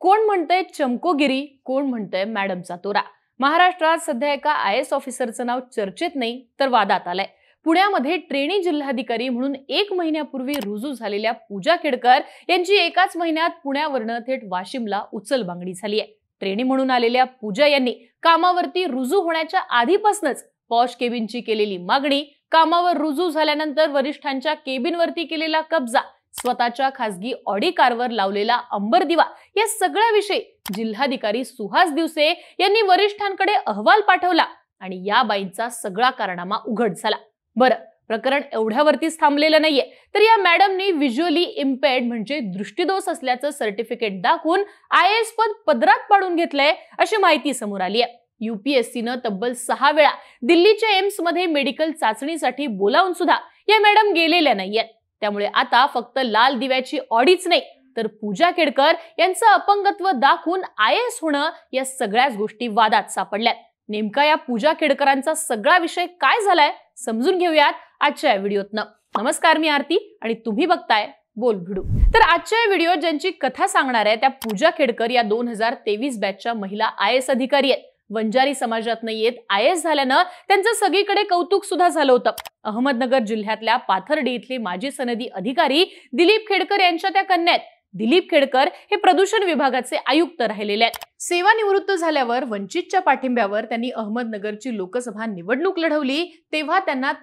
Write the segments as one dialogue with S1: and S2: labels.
S1: कोण म्हणतंय चमकोगिरी, कोण म्हणतंय मॅडमचा तोरा। महाराष्ट्रात सध्या एका IAS ऑफिसरचं नाव चर्चेत नाही तर वादात आलंय। पुण्यामध्ये ट्रेनी जिल्हाधिकारी म्हणून 1 महिन्यापूर्वी रुजू झालेल्या पूजा खेडकर यांची एकाच महिन्यात पुण्यावरनं थेट वाशिमला उचलबांगडी झाली आहे। ट्रेनी म्हणून आलेल्या पूजा यांनी कामावरती रुजू होण्याच्या आधीपासूनच पॉश केबिनची केलेली मागणी, कामावर रुजू झाल्यानंतर वरिष्ठांच्या केबिनवरती केलेला कब्जा, स्वतःच्या खासगी ऑडी कारवर लावलेला अंबर दिवा या सगळ्याविषयी जिल्हाधिकारी सुहास दिवसे यांनी वरिष्ठांकडे अहवाल पाठवला आणि या बाईंचा सगळा कारनामा उघड झाला। बरं, प्रकरण एवढ्यावरतीच थांबलेलं नाहीये, तर या मॅडमनी व्हिज्युअली इम्पेअर्ड म्हणजे दृष्टिदोष असल्याचं सर्टिफिकेट दाखवून IAS पद पदरात पाडून घेतलंय अशी माहिती समोर आली आहे। UPSCनं तब्बल 6 वेळा दिल्लीच्या एम्स मध्ये मेडिकल चाचणीसाठी बोलावून सुद्धा या मॅडम गेलेल्या नाहीयेत। त्यामुळे आता फक्त लाल दिव्याची ऑडीच नाही तर पूजा खेडकर यांचं अपंगत्व दाखवून IAS होणं या सगळ्याच गोष्टी वादात सापडल्यात। नेमका या पूजा खेडकरांचा सगळा विषय काय झालाय समजून घेऊयात आजच्या व्हिडिओतनं। नमस्कार, मी आरती आणि तुम्ही बघताय बोल भिडू। तर आजच्या व्हिडिओ ज्यांची कथा सांगणार आहे त्या पूजा खेडकर या 2023 बॅचच्या महिला IAS अधिकारी आहेत। वंजारी समाजात येत IAS झाल्यानं त्यांचं सगळीकडे कौतुक सुद्धा झालं होतं। अहमदनगर जिल्ह्यातल्या पाथर्डी इथले माजी सनदी अधिकारी दिलीप खेडकर यांच्या त्या कन्या आहेत। दिलीप खेडकर हे प्रदूषण विभागाचे आयुक्त राहिलेले आहेत। सेवानिवृत्त झाल्यावर वंचितच्या पाठिंब्यावर त्यांनी अहमदनगरची लोकसभा निवडणूक लढवली, तेव्हा त्यांना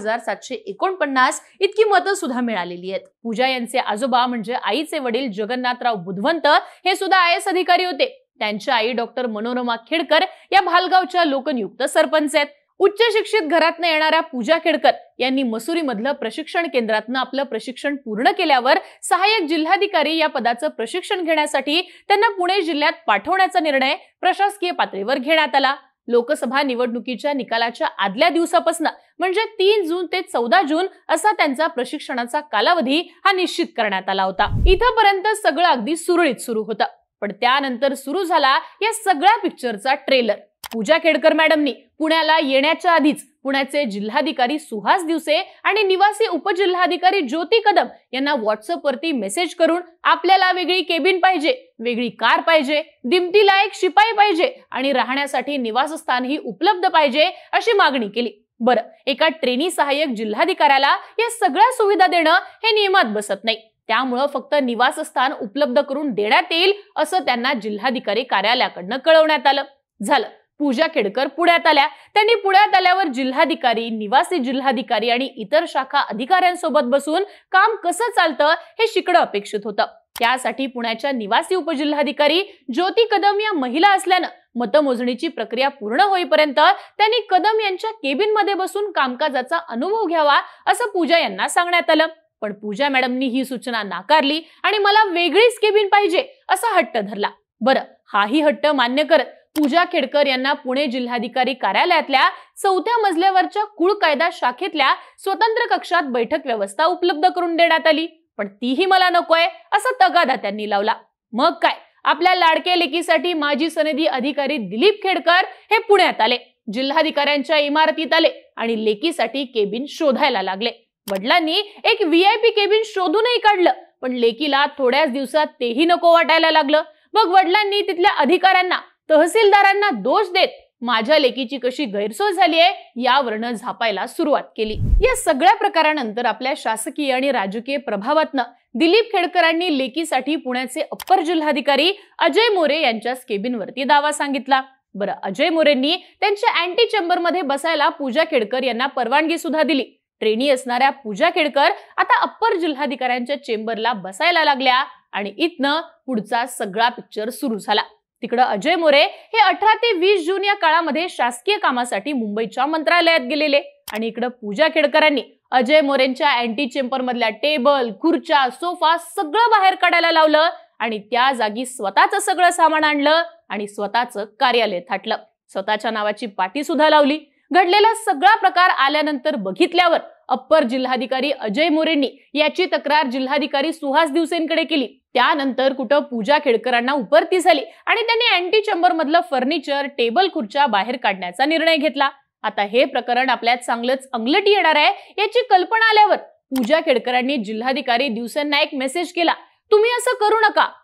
S1: 13,749 इतकी मतं सुद्धा मिळालेली आहेत। पूजा यांचे आजोबा म्हणजे आईचे वडील जगन्नाथराव बुधवंत हे सुद्धा IAS अधिकारी होते। त्यांच्या आई डॉक्टर मनोरमा खेडकर या भालगावच्या लोकनियुक्त सरपंच आहेत। उच्च शिक्षित घरातनं येणाऱ्या पूजा खेडकर यांनी मसुरी मधलं प्रशिक्षण केंद्रातनं आपलं प्रशिक्षण पूर्ण केल्यावर सहाय्यक जिल्हाधिकारी या पदाचं प्रशिक्षण घेण्यासाठी त्यांना पुणे जिल्ह्यात पाठवण्याचा निर्णय प्रशासकीय पातळीवर घेण्यात आला। लोकसभा निवडणुकीच्या निकालाच्या आदल्या दिवसापासून म्हणजे 3 जून ते 14 जून असा त्यांचा प्रशिक्षणाचा कालावधी हा निश्चित करण्यात आला होता। इथपर्यंत सगळं अगदी सुरळीत सुरू होतं, पण त्यानंतर सुरू झाला या सगळ्या पिक्चरचा ट्रेलर। पूजा खेडकर मॅडमनी पुण्याला येण्याच्या आधीच पुण्याचे जिल्हाधिकारी सुहास दिवसे आणि निवासी उपजिल्हाधिकारी ज्योती कदम यांना व्हॉट्सअप वरती मेसेज करून आपल्याला वेगळी केबिन पाहिजे, वेगळी कार पाहिजे, दिमतीला एक शिपाई पाहिजे आणि राहण्यासाठी निवासस्थानही उपलब्ध पाहिजे अशी मागणी केली। बरं, एका ट्रेनी सहाय्यक जिल्हाधिकाऱ्याला या सगळ्या सुविधा देणं हे नियमात बसत नाही, त्यामुळे फक्त निवासस्थान उपलब्ध करून देण्यात येईल असं त्यांना जिल्हाधिकारी कार्यालयाकडनं कळवण्यात आलं। झालं, पूजा खेडकर पुण्यात आल्या। त्यांनी पुण्यात आल्यावर जिल्हाधिकारी, निवासी जिल्हाधिकारी आणि इतर शाखा अधिकाऱ्यांसोबत बसून काम कसं चालतं हे शिकणं अपेक्षित होतं। त्यासाठी पुण्याच्या निवासी उपजिल्हाधिकारी ज्योती कदम या महिला असल्यानं मतमोजणीची प्रक्रिया पूर्ण होईपर्यंत त्यांनी कदम यांच्या केबिन मध्ये बसून कामकाजाचा अनुभव घ्यावा असं पूजा यांना सांगण्यात आलं। पण पूजा मॅडमनी ही सूचना नाकारली आणि मला वेगळीच केबिन पाहिजे असा हट्ट धरला। बरं, हाही हट्ट मान्य करत पूजा खेडकर यांना पुणे जिल्हाधिकारी कार्यालयातल्या 4थ्या मजल्यावरच्या कुळ कायदा शाखेतल्या स्वतंत्र कक्षात बैठक व्यवस्था उपलब्ध करून देण्यात आली, पण तीही मला नकोय असा तगादा त्यांनी लावला। मग काय, आपल्या लाडक्या लेकीसाठी माजी सनदी अधिकारी दिलीप खेडकर हे पुण्यात आले, जिल्हाधिकाऱ्यांच्या इमारतीत आले आणि लेकीसाठी केबिन शोधायला लागले। वडिलांनी एक VIP केबिन शोधूनही काढलं, पण लेकीला थोड्याच दिवसात तेही नको वाटायला लागलं। मग वडिलांनी तिथल्या अधिकाऱ्यांना, तहसीलदारांना दोष देत माझ्या लेकीची कशी गैरसोय झालीये यावरनं झापायला सुरुवात केली। या सगळ्या प्रकारानंतर आपल्या शासकीय आणि राजकीय प्रभावातनं दिलीप खेडकरांनी लेकीसाठी पुण्याचे अप्पर जिल्हाधिकारी अजय मोरे यांच्याच केबिनवरती दावा सांगितला। बरं, अजय मोरेंनी त्यांच्या अँटी चेंबर मध्ये बसायला पूजा खेडकर यांना परवानगी सुद्धा दिली। ट्रेनी असणाऱ्या पूजा खेडकर आता अप्पर जिल्हाधिकाऱ्यांच्या चेंबरला बसायला लागल्या आणि इथनं पुढचा सगळा पिक्चर सुरू झाला। तिकडे अजय मोरे हे 18 ते 20 जून या काळामध्ये शासकीय कामासाठी मुंबईच्या मंत्रालयात गेलेले आणि इकडे पूजा खेडकरांनी अजय मोरेंच्या अँटी चेंबर मधल्या टेबल, खुर्च्या, सोफा सगळं बाहेर काढायला लावलं आणि त्या जागी स्वतःचं सगळं सामान आणलं आणि स्वतःचं कार्यालय थाटलं। स्वतःच्या नावाची पाटी सुद्धा लावली। घडलेला सगळा प्रकार आल्यानंतर बघितल्यावर अप्पर जिल्हाधिकारी अजय मोरेंनी याची तक्रार जिल्हाधिकारी सुहास दिवसेंकडे केली। त्यानंतर कुठं पूजा खेडकरांना उपरती झाली आणि त्यांनी अँटी चेंबर मधलं फर्निचर, टेबल, खुर्च्या बाहेर काढण्याचा निर्णय घेतला। आता हे प्रकरण आपल्यात चांगलंच अंगलटी येणार आहे याची कल्पना आल्यावर पूजा खेडकरांनी जिल्हाधिकारी दिवसेंना एक मेसेज केला, तुम्ही असं करू नका,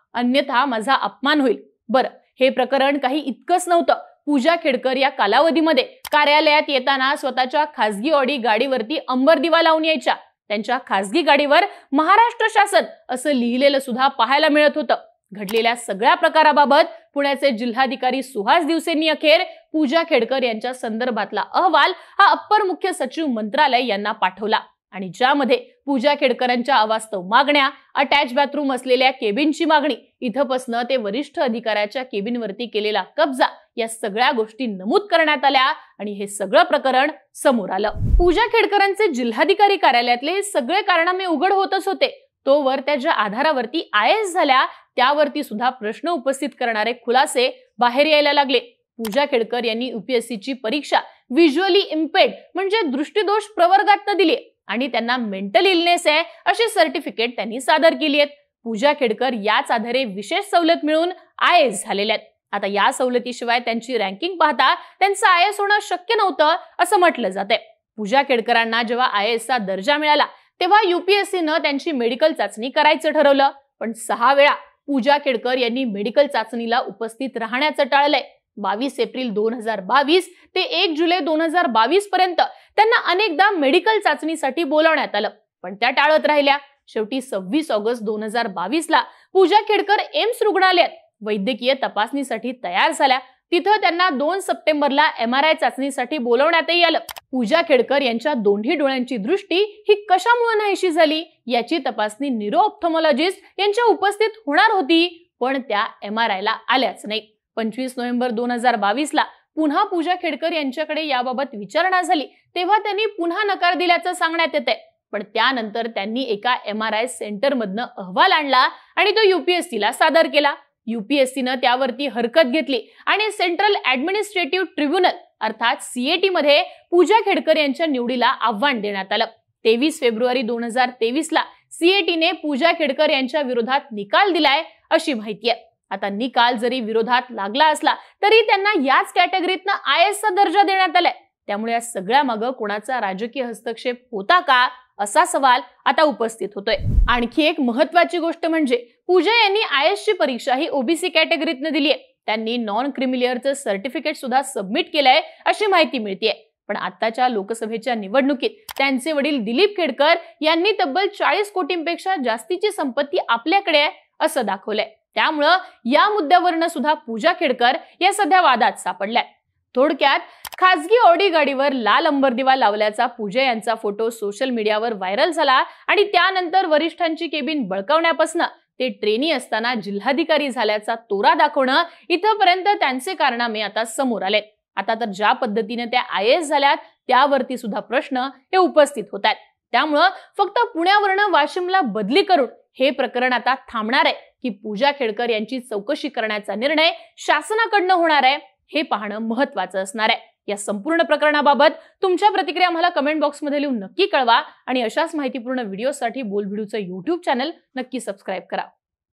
S1: अन्यथा माझा अपमान होईल. बरं, हे प्रकरण काही इतकंच नव्हतं. पूजा खेडकर या कालावधीमध्ये कार्यालयात येताना स्वतःच्या खासगी ऑडी गाडीवरती अंबरदिवा लावून यायच्या. त्यांच्या खासगी गाडीवर महाराष्ट्र शासन असं लिहिलेलं सुद्धा पाहायला मिळत होतं. घडलेल्या सगळ्या प्रकाराबाबत पुण्याचे जिल्हाधिकारी सुहास दिवसेंनी अखेर पूजा खेडकर यांच्या संदर्भातला अहवाल हा अप्पर मुख्य सचिव मंत्रालय यांना पाठवला आणि ज्यामध्ये पूजा खेडकरांच्या अवास्तव मागण्या, अटॅच बाथरूम असलेल्या केबिनची मागणी, इथपासनं ते वरिष्ठ अधिकाऱ्याच्या केबिनवरती केलेला कब्जा या सगळ्या गोष्टी नमूद करण्यात आल्या आणि हे सगळं प्रकरण समोर आलं. पूजा खेडकरांचे जिल्हाधिकारी कार्यालयातले सगळे कारनामे उघड होतच होते. तोवर त्या ज्या आधारावरती IAS झाल्या त्यावरती सुद्धा प्रश्न उपस्थित करणारे खुलासे बाहेर यायला लागले. पूजा खेडकर यांनी UPSCची परीक्षा व्हिज्युअली इम्पेर्ड म्हणजे दृष्टिदोष प्रवर्गात दिली आणि त्यांना मेंटल इलनेस आहे अशी सर्टिफिकेट त्यांनी सादर केली आहेत. पूजा खेडकर याच आधारे विशेष सवलत मिळून IAS झालेल्या आहेत. आता या सवलतीशिवाय त्यांची रँकिंग पाहता त्यांचं IAS होणं शक्य नव्हतं असं म्हटलं जातंय. पूजा खेडकरांना जेव्हा IASचा दर्जा मिळाला तेव्हा UPSCनं त्यांची मेडिकल चाचणी करायचं ठरवलं, पण 6 वेळा पूजा खेडकर यांनी मेडिकल चाचणीला उपस्थित राहण्याचं टाळलंय. 22 एप्रिल 2022 ते 1 जुलै 2022 पर्यंत त्यांना अनेकदा मेडिकल चाचणीसाठी बोलावण्यात आलं, पण त्या टाळत राहिल्या. शेवटी 26 ऑगस्ट 2022 ला पूजा खेडकर एम्स रुग्णालयात वैद्यकीय तपासणीसाठी तयार झाल्या. तिथं त्यांना 2 सप्टेंबरला MRI चाचणीसाठी बोलवण्यातही आलं. पूजा खेडकर यांच्या दोन्ही डोळ्यांची दृष्टी ही कशामुळे नाहीशी झाली याची तपासणी न्यूरो ऑप्थॉमॉलॉजिस्ट यांच्या उपस्थित होणार होती, पण त्या MRI ला आल्याच नाही. 25 नोव्हेंबर 2022 ला पुन्हा पूजा खेडकर यांच्याकडे याबाबत विचारणा झाली तेव्हा त्यांनी पुन्हा नकार दिल्याचं सांगण्यात येतंय. पण त्यानंतर त्यांनी एका MRI सेंटर मधनं अहवाल आणला आणि तो UPSCला सादर केला. UPSCनं त्यावरती हरकत घेतली आणि सेंट्रल ऍडमिनिस्ट्रेटिव्ह ट्रिब्युनल अर्थात CAT मध्ये पूजा खेडकर यांच्या निवडीला आव्हान देण्यात आलं. 23 फेब्रुवारी 2023 ला CATने पूजा खेडकर यांच्या विरोधात निकाल दिलाय अशी माहिती आहे. आता निकाल जरी विरोधात लागला असला तरी त्यांना याच कॅटेगरीतनं IASचा दर्जा देण्यात आलाय. त्यामुळे या सगळ्या मागं कोणाचा राजकीय हस्तक्षेप होता का असा सवाल आता उपस्थित होतोय. आणखी एक महत्वाची गोष्ट म्हणजे पूजा यांनी IASची परीक्षा ही OBC कॅटेगरीतनं दिली आहे. त्यांनी नॉन क्रिमिलियरचं सर्टिफिकेट सुद्धा सबमिट केलंय अशी माहिती मिळतेय. पण आताच्या लोकसभेच्या निवडणुकीत त्यांचे वडील दिलीप खेडकर यांनी तब्बल 40 कोटींपेक्षा जास्तीची संपत्ती आपल्याकडे आहे असं दाखवलंय. त्यामुळं या मुद्द्यावरनं सुद्धा पूजा खेडकर या सध्या वादात सापडल्यात. थोडक्यात खासगी ऑडी गाडीवर लाल अंबरदिवा लावल्याचा पूजा यांचा फोटो सोशल मीडियावर व्हायरल झाला आणि त्यानंतर वरिष्ठांची केबिन बळकावण्यापासून ते ट्रेनी असताना जिल्हाधिकारी झाल्याचा तोरा दाखवणं इथपर्यंत त्यांचे कारनामे आता समोर आलेत. आता तर ज्या पद्धतीने त्या IAS झाल्यात त्यावरती सुद्धा प्रश्न हे उपस्थित होत आहेत. त्यामुळं फक्त पुण्यावरनं वाशिमला बदली करून हे प्रकरण आता थांबणार आहे की पूजा खेडकर यांची चौकशी करण्याचा निर्णय शासनाकडनं होणार आहे हे पाहणं महत्वाचं असणार आहे. या संपूर्ण प्रकरणाबाबत तुमच्या प्रतिक्रिया आम्हाला कमेंट बॉक्समध्ये लिहून नक्की कळवा आणि अशाच माहितीपूर्ण व्हिडिओसाठी बोलभिडूचं YouTube चॅनल नक्की सबस्क्राईब करा.